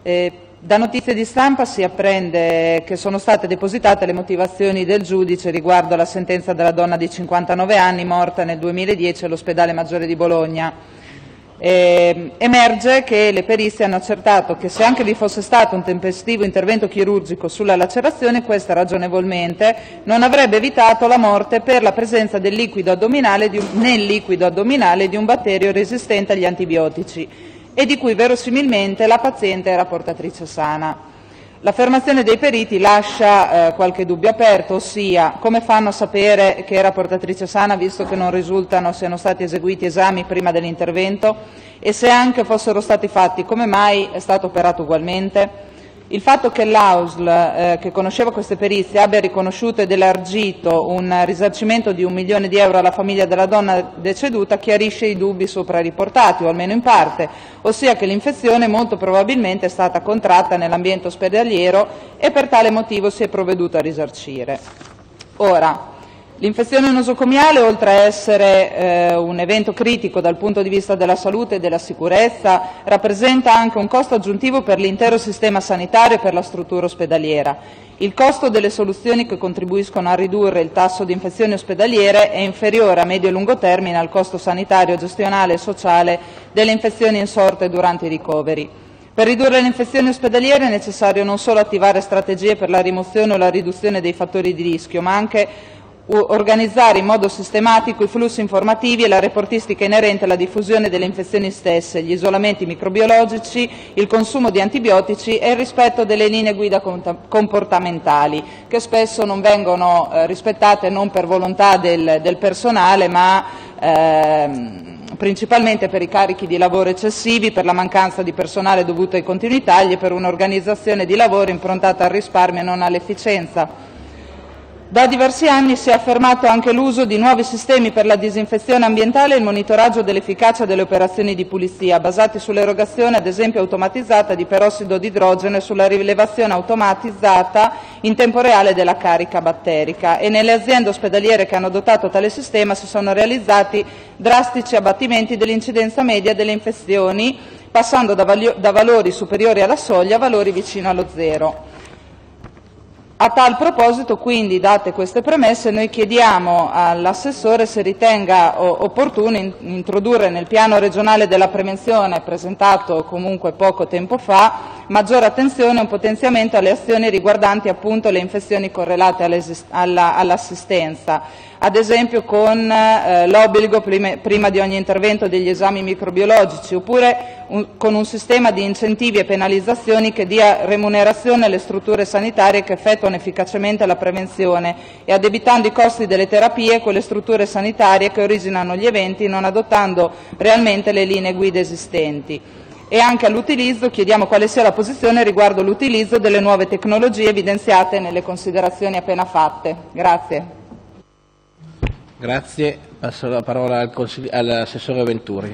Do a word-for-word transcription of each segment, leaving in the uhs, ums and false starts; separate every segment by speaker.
Speaker 1: Eh, da notizie di stampa si apprende che sono state depositate le motivazioni del giudice riguardo alla sentenza della donna di cinquantanove anni morta nel duemiladieci all'ospedale Maggiore di Bologna. Eh, emerge che le perizie hanno accertato che se anche vi fosse stato un tempestivo intervento chirurgico sulla lacerazione, questa ragionevolmente non avrebbe evitato la morte per la presenza del liquido addominale di un, nel liquido addominale di un batterio resistente agli antibiotici e di cui verosimilmente la paziente era portatrice sana. L'affermazione dei periti lascia eh, qualche dubbio aperto, ossia come fanno a sapere che era portatrice sana visto che non risultano siano stati eseguiti esami prima dell'intervento, e se anche fossero stati fatti come mai è stato operato ugualmente? Il fatto che l'A U S L, eh, che conosceva queste perizie, abbia riconosciuto ed elargito un risarcimento di un milione di euro alla famiglia della donna deceduta chiarisce i dubbi sopra riportati, o almeno in parte, ossia che l'infezione molto probabilmente è stata contratta nell'ambiente ospedaliero e per tale motivo si è provveduto a risarcire. Ora, l'infezione nosocomiale, oltre a essere eh, un evento critico dal punto di vista della salute e della sicurezza, rappresenta anche un costo aggiuntivo per l'intero sistema sanitario e per la struttura ospedaliera. Il costo delle soluzioni che contribuiscono a ridurre il tasso di infezioni ospedaliere è inferiore a medio e lungo termine al costo sanitario, gestionale e sociale delle infezioni insorte durante i ricoveri. Per ridurre le infezioni ospedaliere è necessario non solo attivare strategie per la rimozione o la riduzione dei fattori di rischio, ma anche organizzare in modo sistematico i flussi informativi e la reportistica inerente alla diffusione delle infezioni stesse, gli isolamenti microbiologici, il consumo di antibiotici e il rispetto delle linee guida comportamentali, che spesso non vengono eh, rispettate non per volontà del, del personale, ma ehm, principalmente per i carichi di lavoro eccessivi, per la mancanza di personale dovuta ai continui tagli e per un'organizzazione di lavoro improntata al risparmio e non all'efficienza. Da diversi anni si è affermato anche l'uso di nuovi sistemi per la disinfezione ambientale e il monitoraggio dell'efficacia delle operazioni di pulizia, basati sull'erogazione, ad esempio automatizzata, di perossido di idrogeno e sulla rilevazione automatizzata in tempo reale della carica batterica. E nelle aziende ospedaliere che hanno adottato tale sistema si sono realizzati drastici abbattimenti dell'incidenza media delle infezioni, passando da, da valori superiori alla soglia a valori vicino allo zero. A tal proposito, quindi, date queste premesse, noi chiediamo all'assessore se ritenga opportuno introdurre nel piano regionale della prevenzione, presentato comunque poco tempo fa, maggiore attenzione e un potenziamento alle azioni riguardanti appunto le infezioni correlate all'assistenza, ad esempio con eh, l'obbligo prima, prima di ogni intervento degli esami microbiologici, oppure un, con un sistema di incentivi e penalizzazioni che dia remunerazione alle strutture sanitarie che effettuano efficacemente la prevenzione e addebitando i costi delle terapie a quelle strutture sanitarie che originano gli eventi, non adottando realmente le linee guida esistenti. E anche all'utilizzo chiediamo quale sia la posizione riguardo l'utilizzo delle nuove tecnologie evidenziate nelle considerazioni appena fatte. Grazie.
Speaker 2: Grazie. Passo la parola al all'assessore Venturi.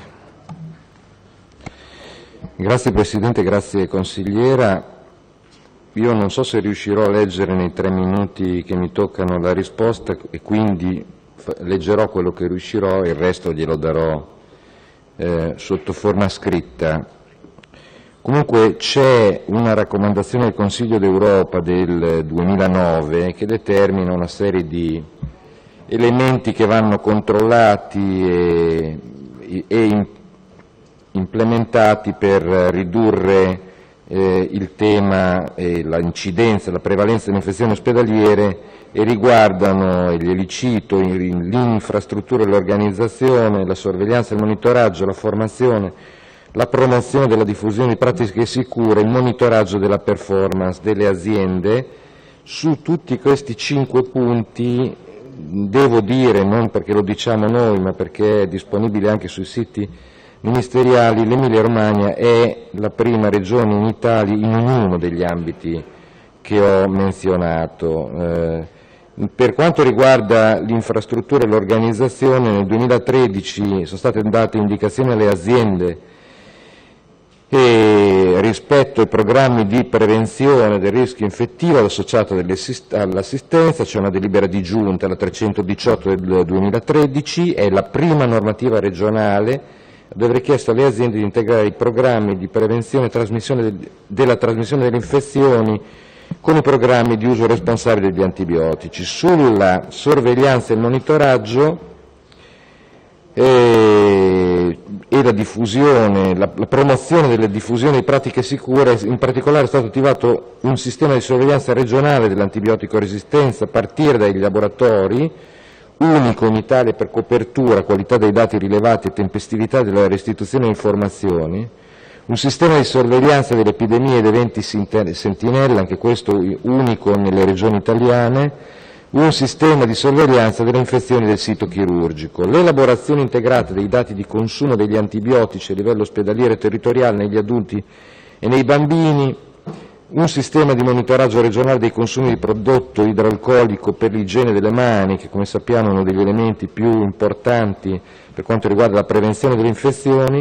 Speaker 3: Grazie Presidente, grazie consigliera. Io non so se riuscirò a leggere nei tre minuti che mi toccano la risposta e quindi leggerò quello che riuscirò e il resto glielo darò eh, sotto forma scritta. Comunque c'è una raccomandazione del Consiglio d'Europa del duemilanove che determina una serie di elementi che vanno controllati e, e implementati per ridurre eh, il tema e l'incidenza, la prevalenza delle infezioni ospedaliere e riguardano, e glieli cito, l'infrastruttura e l'organizzazione, la sorveglianza, il monitoraggio, la formazione, la promozione della diffusione di pratiche sicure, il monitoraggio della performance delle aziende. Su tutti questi cinque punti devo dire, non perché lo diciamo noi, ma perché è disponibile anche sui siti ministeriali, l'Emilia Romagna è la prima regione in Italia in ognuno degli ambiti che ho menzionato. Eh, per quanto riguarda l'infrastruttura e l'organizzazione, nel duemilatredici sono state date indicazioni alle aziende e rispetto ai programmi di prevenzione del rischio infettivo associato all'assistenza c'è una delibera di giunta, la trecentodiciotto del duemilatredici, è la prima normativa regionale ad aver chiesto alle aziende di integrare i programmi di prevenzione e trasmissione della trasmissione delle infezioni con i programmi di uso responsabile degli antibiotici. Sulla sorveglianza e il monitoraggio eh, e la diffusione, la, la promozione delle diffusioni di pratiche sicure, in particolare è stato attivato un sistema di sorveglianza regionale dell'antibiotico resistenza a partire dai laboratori, unico in Italia per copertura, qualità dei dati rilevati e tempestività della restituzione di informazioni, un sistema di sorveglianza delle epidemie ed eventi sentinella, anche questo unico nelle regioni italiane, un sistema di sorveglianza delle infezioni del sito chirurgico, l'elaborazione integrata dei dati di consumo degli antibiotici a livello ospedaliero e territoriale negli adulti e nei bambini, un sistema di monitoraggio regionale dei consumi di prodotto idroalcolico per l'igiene delle mani, che come sappiamo è uno degli elementi più importanti per quanto riguarda la prevenzione delle infezioni.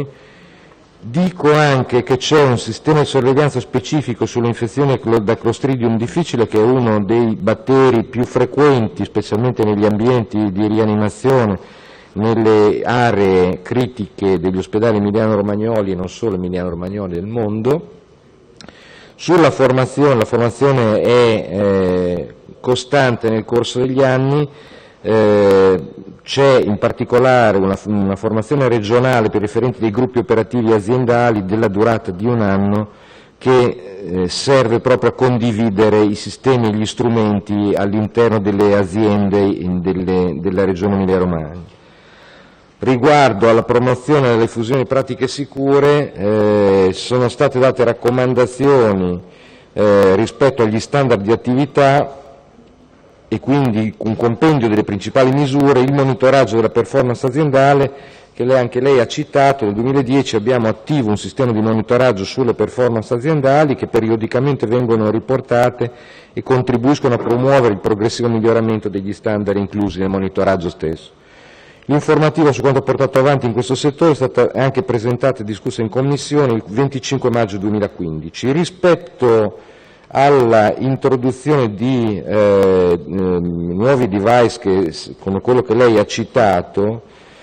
Speaker 3: Dico anche che c'è un sistema di sorveglianza specifico sulle infezioni da Clostridium difficile, che è uno dei batteri più frequenti, specialmente negli ambienti di rianimazione, nelle aree critiche degli ospedali emiliano-romagnoli e non solo emiliano-romagnoli del mondo. Sulla formazione, la formazione è eh, costante nel corso degli anni. Eh, c'è in particolare una, una formazione regionale per i referenti dei gruppi operativi aziendali della durata di un anno che eh, serve proprio a condividere i sistemi e gli strumenti all'interno delle aziende in delle, della regione Emilia-Romagna. Riguardo alla promozione e alla diffusione di pratiche sicure eh, sono state date raccomandazioni eh, rispetto agli standard di attività e quindi un compendio delle principali misure, il monitoraggio della performance aziendale che lei, anche lei ha citato. Nel duemiladieci abbiamo attivo un sistema di monitoraggio sulle performance aziendali che periodicamente vengono riportate e contribuiscono a promuovere il progressivo miglioramento degli standard inclusi nel monitoraggio stesso. L'informativa su quanto portato avanti in questo settore è stata anche presentata e discussa in Commissione il venticinque maggio duemilaquindici. Rispetto alla introduzione di eh, eh, nuovi device che, come quello che lei ha citato,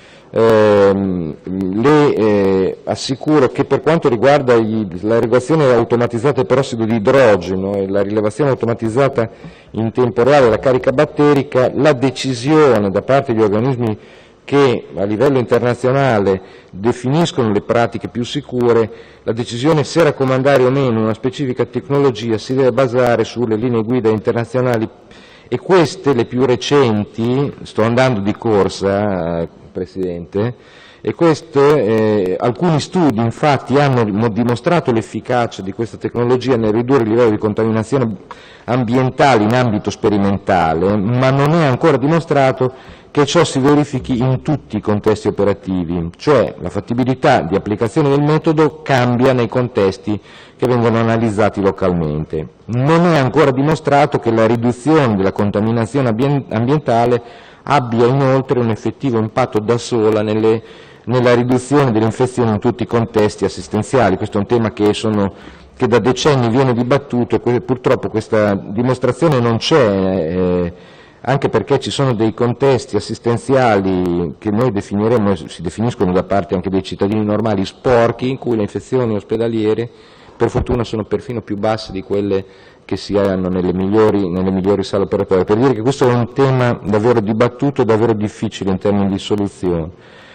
Speaker 3: eh, le eh, assicuro che per quanto riguarda gli, la regolazione automatizzata del perossido di idrogeno e la rilevazione automatizzata in tempo reale della carica batterica, la decisione da parte degli organismi che a livello internazionale definiscono le pratiche più sicure, la decisione se raccomandare o meno una specifica tecnologia si deve basare sulle linee guida internazionali, e queste, le più recenti, sto andando di corsa, Presidente, e questo, eh, alcuni studi infatti hanno dimostrato l'efficacia di questa tecnologia nel ridurre il livello di contaminazione ambientale in ambito sperimentale, ma non è ancora dimostrato che ciò si verifichi in tutti i contesti operativi, cioè la fattibilità di applicazione del metodo cambia nei contesti che vengono analizzati localmente. Non è ancora dimostrato che la riduzione della contaminazione ambientale abbia inoltre un effettivo impatto da sola nelle, nella riduzione delle infezioni in tutti i contesti assistenziali. Questo è un tema che, sono, che da decenni viene dibattuto e purtroppo questa dimostrazione non c'è, eh, anche perché ci sono dei contesti assistenziali che noi definiremo, si definiscono da parte anche dei cittadini normali, sporchi, in cui le infezioni ospedaliere per fortuna sono perfino più basse di quelle che si hanno nelle migliori, nelle migliori sale operatorie, per dire che questo è un tema davvero dibattuto e davvero difficile in termini di soluzione.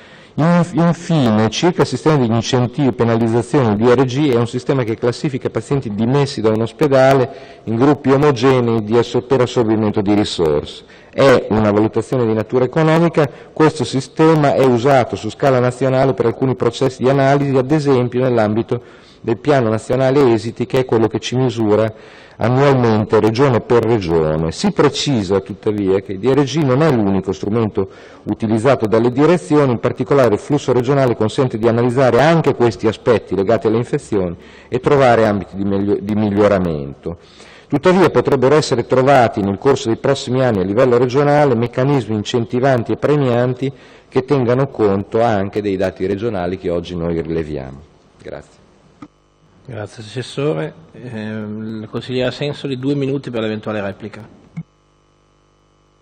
Speaker 3: Infine, circa il sistema degli incentivi e penalizzazioni, il D R G è un sistema che classifica i pazienti dimessi da un ospedale in gruppi omogenei di per assorbimento di risorse. È una valutazione di natura economica, questo sistema è usato su scala nazionale per alcuni processi di analisi, ad esempio nell'ambito del piano nazionale esiti, che è quello che ci misura annualmente regione per regione. Si precisa tuttavia che il D R G non è l'unico strumento utilizzato dalle direzioni, in particolare il flusso regionale consente di analizzare anche questi aspetti legati alle infezioni e trovare ambiti di, miglio- di miglioramento. Tuttavia potrebbero essere trovati nel corso dei prossimi anni a livello regionale meccanismi incentivanti e premianti che tengano conto anche dei dati regionali che oggi noi rileviamo. Grazie.
Speaker 2: Grazie Assessore. Eh, la consigliera Sensoli, due minuti per l'eventuale replica.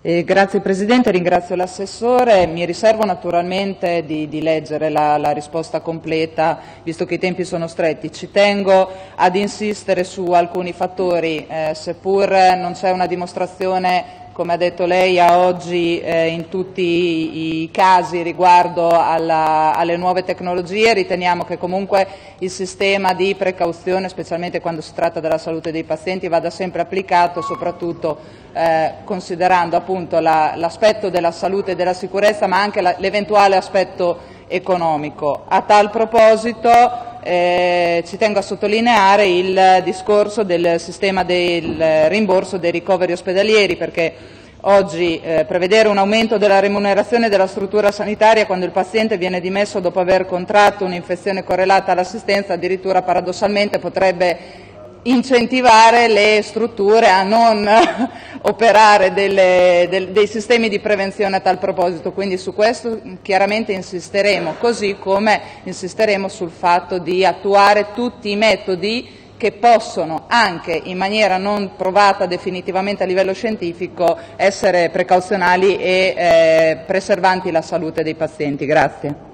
Speaker 1: Eh, grazie Presidente, ringrazio l'assessore. Mi riservo naturalmente di, di leggere la, la risposta completa, visto che i tempi sono stretti. Ci tengo ad insistere su alcuni fattori, eh, seppur non c'è una dimostrazione, come ha detto lei, a oggi eh, in tutti i, i casi riguardo alla, alle nuove tecnologie. Riteniamo che comunque il sistema di precauzione, specialmente quando si tratta della salute dei pazienti, vada sempre applicato, soprattutto eh, considerando appunto la, l'aspetto della salute e della sicurezza, ma anche la, l'eventuale aspetto economico. A tal proposito Eh, ci tengo a sottolineare il discorso del sistema del rimborso dei ricoveri ospedalieri, perché oggi eh, prevedere un aumento della remunerazione della struttura sanitaria quando il paziente viene dimesso dopo aver contratto un'infezione correlata all'assistenza, addirittura paradossalmente potrebbe incentivare le strutture a non operare delle, del, dei sistemi di prevenzione a tal proposito. Quindi su questo chiaramente insisteremo, così come insisteremo sul fatto di attuare tutti i metodi che possono, anche in maniera non provata definitivamente a livello scientifico, essere precauzionali e eh, preservanti la salute dei pazienti. Grazie.